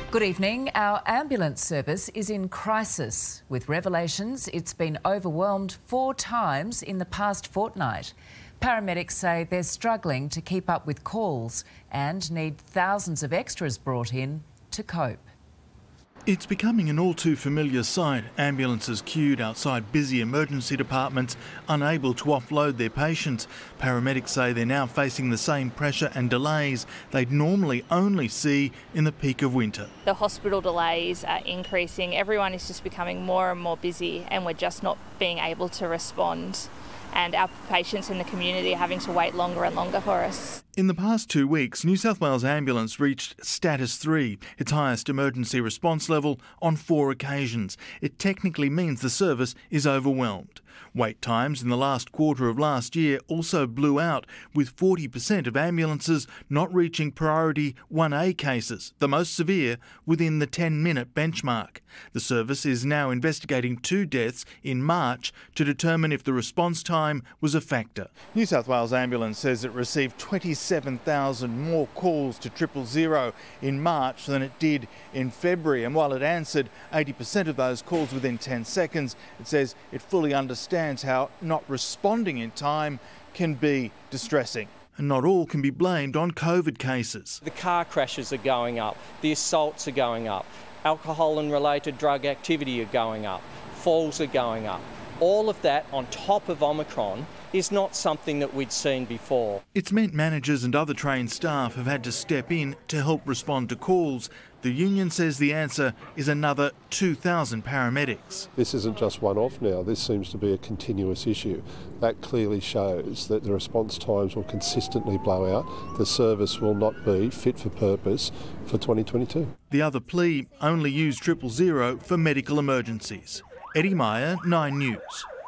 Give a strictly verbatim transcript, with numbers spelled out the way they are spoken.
Good evening. Our ambulance service is in crisis. With revelations, it's been overwhelmed four times in the past fortnight. Paramedics say they're struggling to keep up with calls and need thousands of extras brought in to cope. It's becoming an all too familiar sight. Ambulances queued outside busy emergency departments, unable to offload their patients. Paramedics say they're now facing the same pressure and delays they'd normally only see in the peak of winter. The hospital delays are increasing. Everyone is just becoming more and more busy, and we're just not being able to respond. And our patients in the community are having to wait longer and longer for us. In the past two weeks, New South Wales Ambulance reached status three, its highest emergency response level, on four occasions. It technically means the service is overwhelmed. Wait times in the last quarter of last year also blew out, with forty percent of ambulances not reaching priority one A cases, the most severe, within the ten minute benchmark. The service is now investigating two deaths in March to determine if the response time was a factor. New South Wales Ambulance says it received twenty-seven thousand more calls to triple zero in March than it did in February, and while it answered eighty percent of those calls within ten seconds, it says it fully understands how not responding in time can be distressing. And not all can be blamed on COVID cases. The car crashes are going up, the assaults are going up, alcohol and related drug activity are going up, falls are going up. All of that on top of Omicron is not something that we'd seen before. It's meant managers and other trained staff have had to step in to help respond to calls. The union says the answer is another two thousand paramedics. This isn't just one-off now, this seems to be a continuous issue. That clearly shows that the response times will consistently blow out. The service will not be fit for purpose for twenty twenty-two. The other plea, only use triple zero for medical emergencies. Eddie Meyer, Nine News.